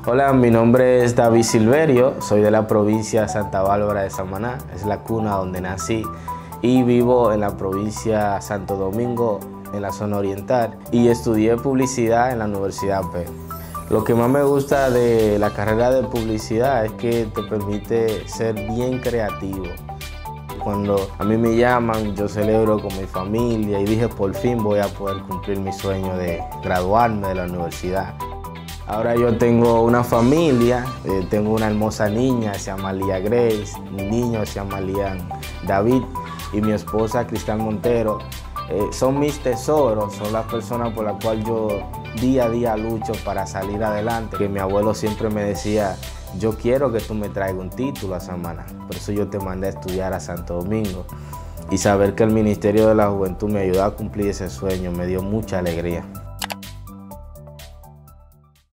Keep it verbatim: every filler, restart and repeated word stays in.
Hola, mi nombre es David Silverio, soy de la provincia de Santa Bárbara de Samaná, es la cuna donde nací, y vivo en la provincia de Santo Domingo, en la zona oriental, y estudié publicidad en la Universidad P. Lo que más me gusta de la carrera de publicidad es que te permite ser bien creativo. Cuando a mí me llaman, yo celebro con mi familia y dije, por fin voy a poder cumplir mi sueño de graduarme de la universidad. Ahora yo tengo una familia, eh, tengo una hermosa niña, se llama Lía Grace, mi niño se llama Lian David y mi esposa Cristal Montero. Eh, son mis tesoros, son las personas por las cuales yo día a día lucho para salir adelante. Que mi abuelo siempre me decía, yo quiero que tú me traigas un título a Samaná, por eso yo te mandé a estudiar a Santo Domingo. Y saber que el Ministerio de la Juventud me ayudó a cumplir ese sueño me dio mucha alegría.